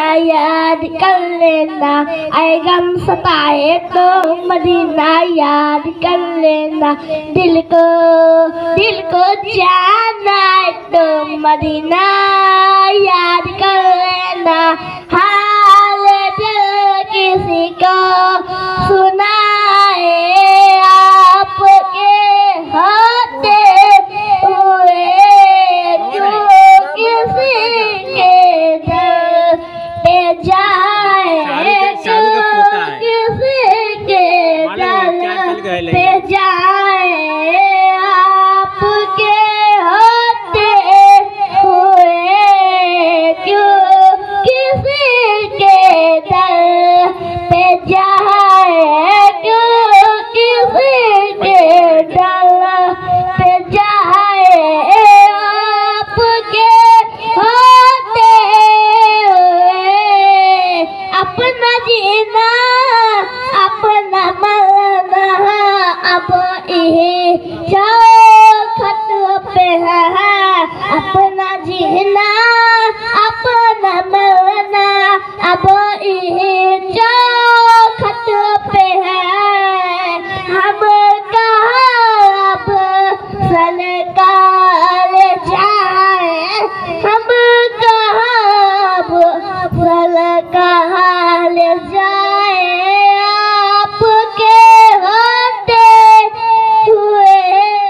याद कर लेना, आए गम सताए तो मदीना याद कर लेना, दिल को जाना है तो मदीना याद कर लेना। हाल दिल किसी को सुनाए आपके होते हुए, क्यों किसी के दिल पे जाए, क्यों किसी के दिल पे जाए आपके होते हुए, क्यों किसी के दिल पे जाए, क्यों किसी के दिल पे जाए आपके होते हुए। अपना जीना अपना मरना अब यही चौखट पे है, अपना जीना अपना मरना अब यही चौखट पे है। हम कहाँ अब सरकार जाए, हम कहाँ अब सरकार जाए आपके होते हुए,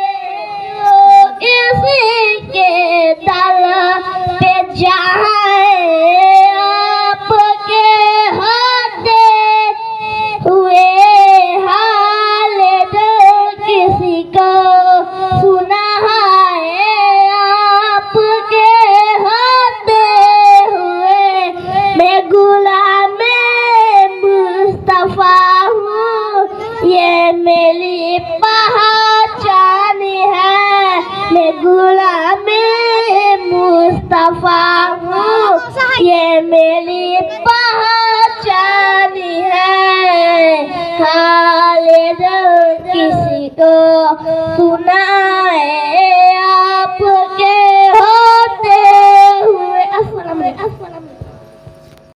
इसी के दर पे जाए आपके होते हुए। हाल दिल किसी को सुना है आपके होते हुए। मैं गुलाम मुस्तफा हूँ, ये मेरी पहचान है। मैं गुलाम मुस्तफा हूँ, ये मेरी पहचान है। हाल दिल किसी को सुनाए